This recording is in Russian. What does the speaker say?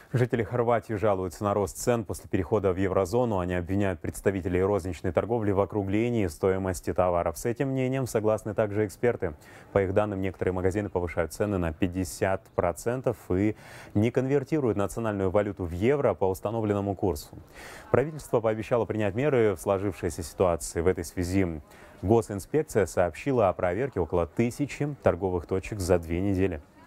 Жители Хорватии жалуются на рост цен после перехода в еврозону. Они обвиняют представителей розничной торговли в округлении стоимости товаров. С этим мнением согласны также эксперты. По их данным, некоторые магазины повышают цены на 50% и не конвертируют национальную валюту в евро по установленному курсу. Правительство пообещало принять меры в сложившейся ситуации. В этой связи госинспекция сообщила о проверке около 1000 торговых точек за 2 недели.